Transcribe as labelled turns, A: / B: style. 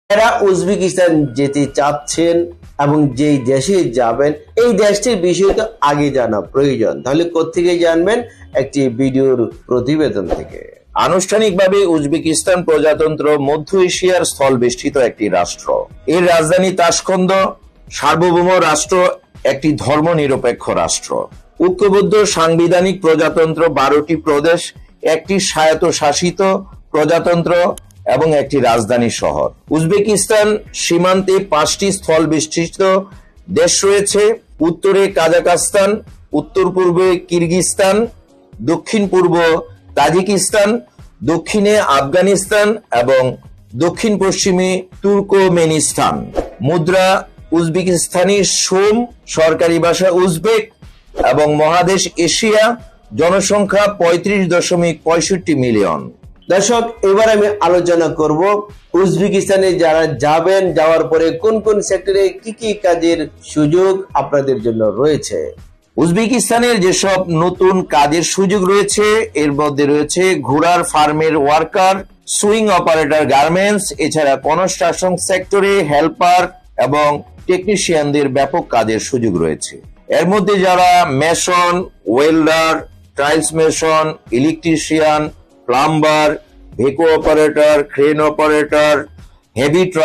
A: এরা উজবেকিস্তান যেতে চাচ্ছেন এবং যেই দেশে যাবেন এই দেশটির বিষয়ে তো আগে জানা প্রয়োজন। তাহলে কোত্থেকে জানবেন? একটি ভিডিওর প্রতিবেদন থেকে।
B: আনুষ্ঠানিকভাবে উজবেকিস্তান প্রজাতন্ত্র মধ্য এশিয়ার স্থলবেষ্টিত একটি রাষ্ট্র। এর রাজধানী তাশখন্দ। সার্বভৌম রাষ্ট্র, একটি ধর্মনিরপেক্ষ রাষ্ট্র। ঐক্যবদ্ধ সাংবিধানিক প্রজাতন্ত্র, 12টি প্রদেশ, একটি স্বায়ত্তশাসিত প্রজাতন্ত্র এবং একটি রাজধানী শহর। উজবেকিস্তান সীমান্তে 5টি স্থলবেষ্টিত দেশ রয়েছে। উত্তরে কাজাখস্তান, উত্তর পূর্বে কিরগিজস্তান, দক্ষিণ পূর্ব তাজিকিস্তান, দক্ষিণে আফগানিস্তান এবং দক্ষিণ পশ্চিমে তুর্কমেনিস্তান। মুদ্রা উজবেকিস্তানি সোম, সরকারি ভাষা উজবেক এবং মহাদেশ এশিয়া। জনসংখ্যা 35.65 মিলিয়ন।
A: দর্শক, এবার আমি আলোচনা করব উজবেকিস্তানে যারা যাবেন, যাওয়ার পরে কোন কোন সেক্টরে কি কি কাজের সুযোগ আপনাদের জন্য রয়েছে।
B: উজবেকিস্তানের যেসব নতুন কাজের সুযোগ রয়েছে এর মধ্যে রয়েছে ঘোড়ার ফার্মের ওয়ার্কার, সুইং অপারেটর, গার্মেন্টস, এছাড়া কনস্ট্রাকশন সেক্টরে হেল্পার এবং টেকনিশিয়ানদের ব্যাপক কাজের সুযোগ রয়েছে। এর মধ্যে যারা mason, welder, tiles mason, electrician, plumber, ভেকো অপারেটর, ক্রেন অপারেটর, হেভি